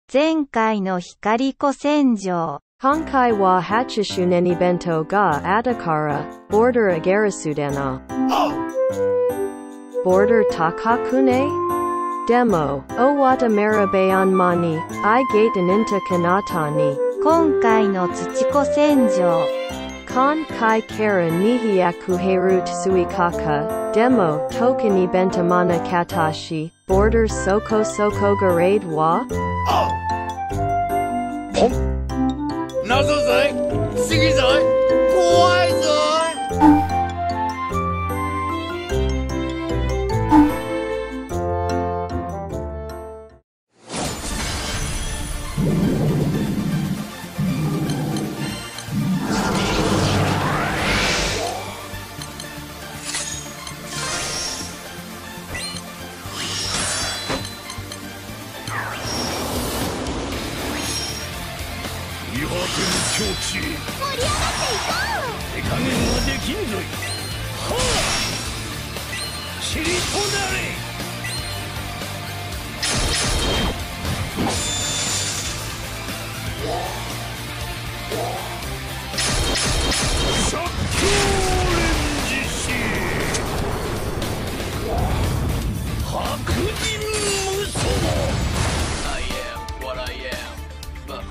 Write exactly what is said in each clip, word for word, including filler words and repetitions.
前回の光子洗浄。 今回ははち周年イベントがあったから、ボーダー上げるすだな。ボーダー高くね？でも、おわためらべあんまに、Iゲートニンタかなたに。 今回の土子洗浄。 今回からにひゃくヘルツスイカか、でも、特にイベントマナかたし、ボーダーそこそこグレードは？ お謎ぞい不思議ぞい怖いぞい盛り上がっていこう。手加減はできんぞい。はあ、尻となれ。シャッキョーレンジシー白人無双。I am what I am, but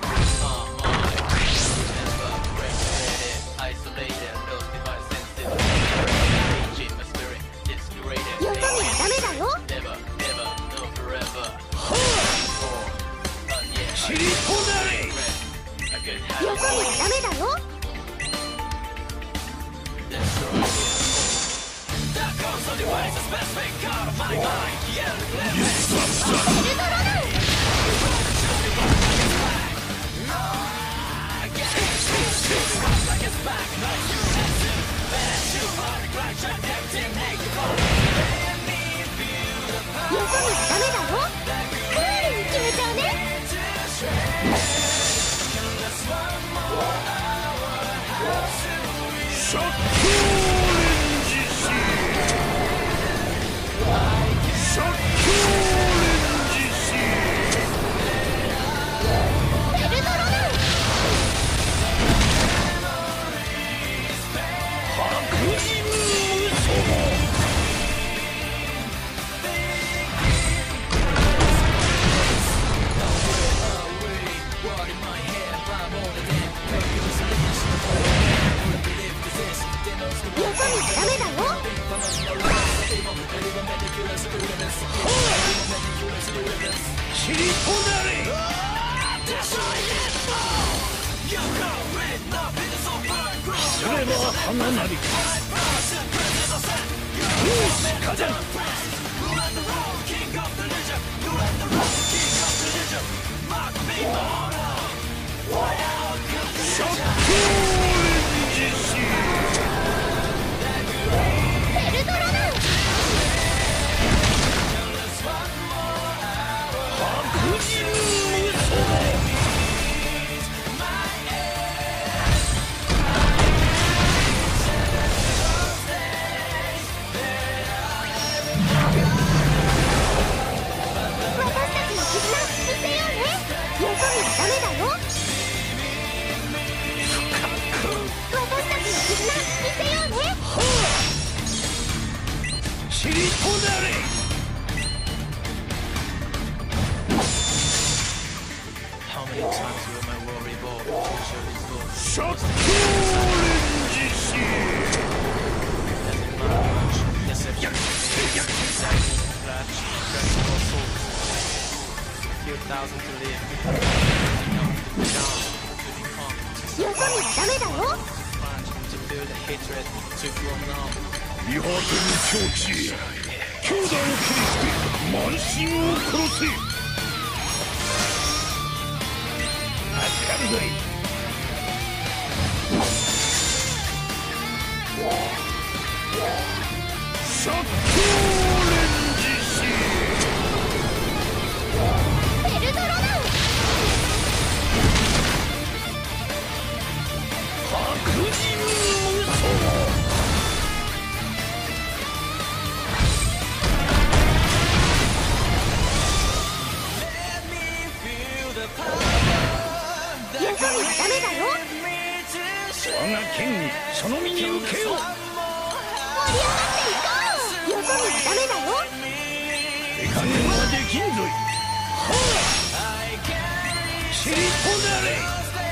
よそ見はダメだよ。 我が剣にその身に受けよう。 盛り上がっていこう。よそ見はダメだよ。 手加減はできんぞい。はあ、尻となれ。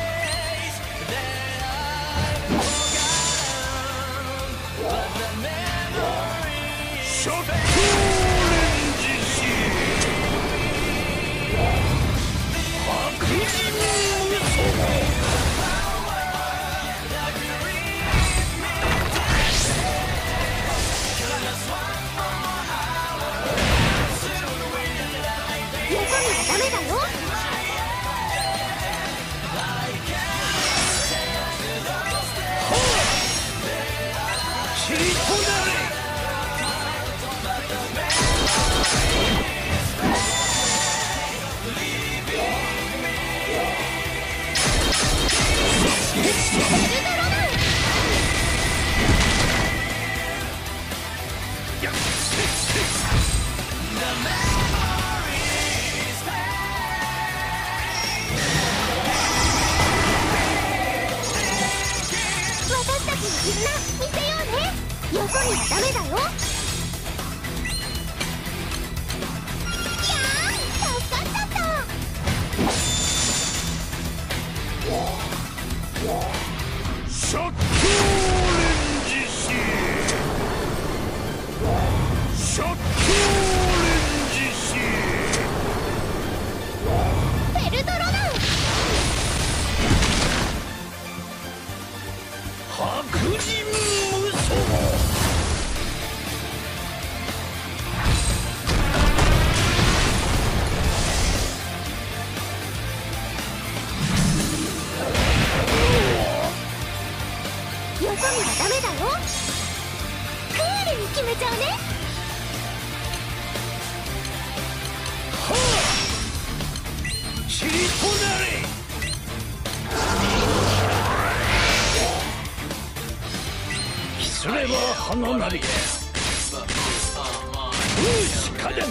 ショットオレンジシ白人無双。 ダメだよ。 尻となれ。 私たちの絆見せようね。よそ見はダメだよ。いやー、助かっちゃった。 ショットオレンジシショットオレンジシペルトロナン。 白人無双。 よそ見はダメだよ。クールに決めちゃうね。 はあ、尻となれ。すれば花なり。風刺火炎。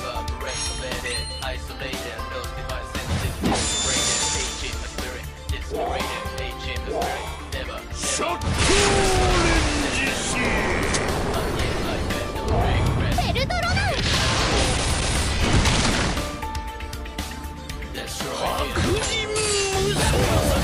ショットオレンジシペルトロナン。 白人無双。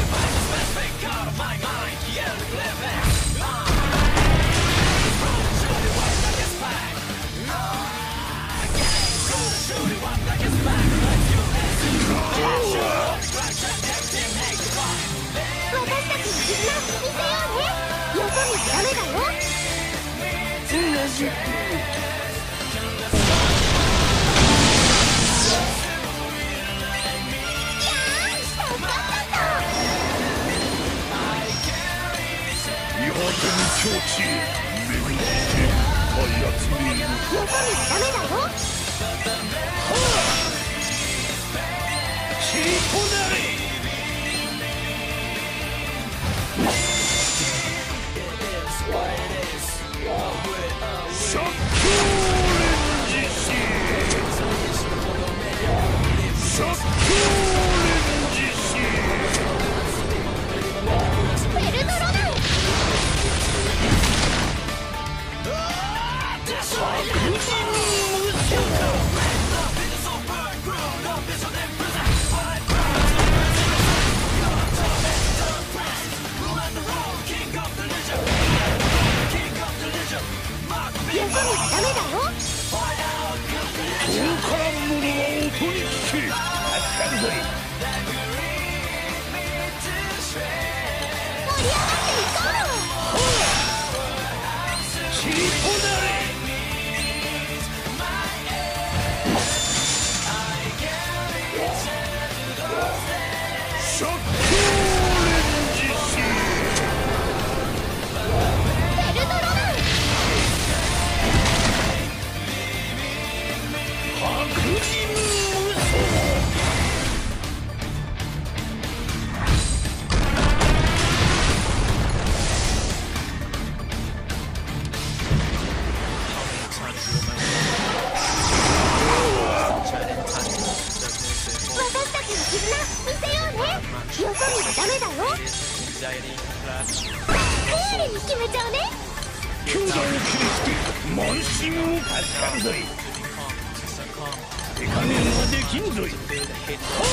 私たちの絆見せようね。よそ見はダメだよ。いやー、助かっちゃった。 伊波天境地へ巡って操りる。 よそ見はダメだよ。 はあ、尻となれ。ショットオレンジシショットオレンジシペルトロナン。 白人無双。 よそ見はダメだよ。 遠からん者は音に聞け。助かるぞい。 盛り上がっていこう。 尻となれ。ショットオレンジシペルトロナン。 白人無双。 私たちの絆見せよそ見はダメだよ。丁寧に決めちゃうね。 強打を切りつけ満身を助かるぞい。手加減はできんぞい。はあ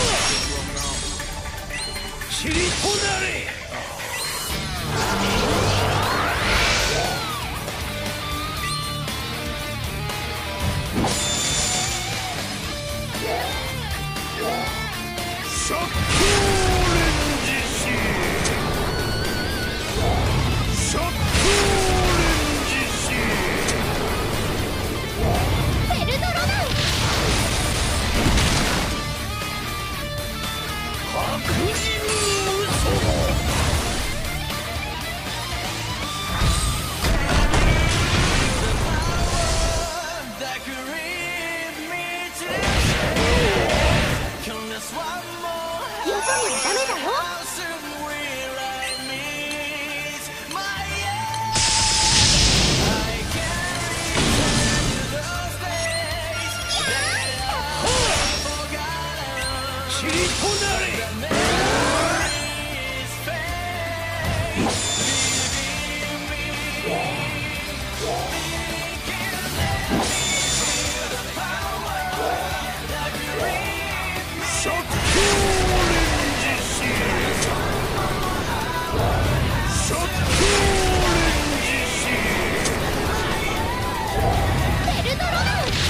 ちりとなれ。シャックオレンジシーシャックオレンジシーベルトロナン白人無双よそ見はダメだよ。 ちりとなれ。シャックオレンジシーシャックオレンジシベルトロナン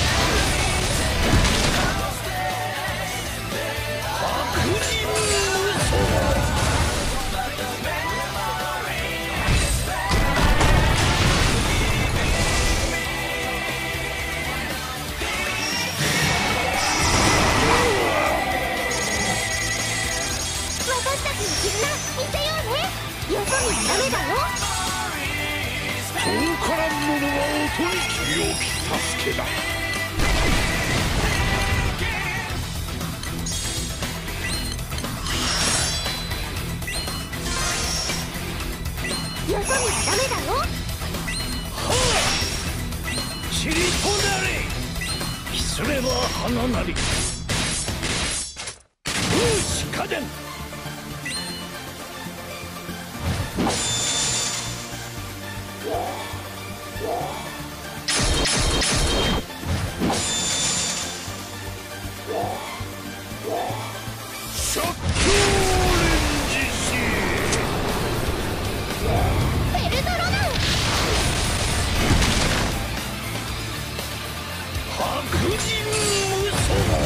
ー白人無双私たちの絆見せようね。よそ見はダメだよ。 遠からん者は音に清き助けだ。 よそ見はダメだよ。 はあちりとなれ。ひすれば花なり。風刺家電シャックオレンジシベルトロナンー白人無双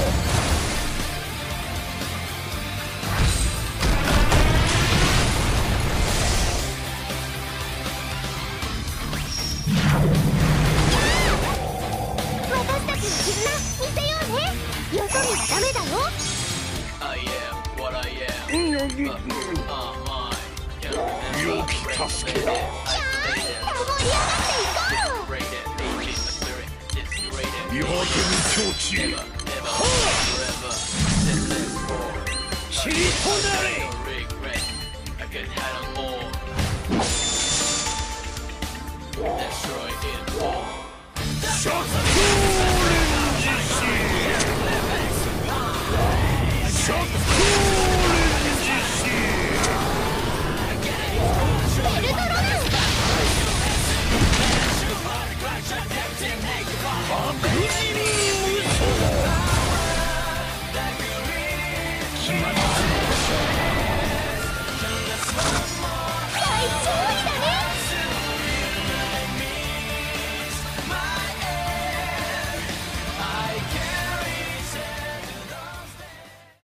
私たちの絆見せようね。よそ見はダメだよ。 よき助けだ。 盛り上がっていこう。 夜明けの境地へ。はあちりとなれ。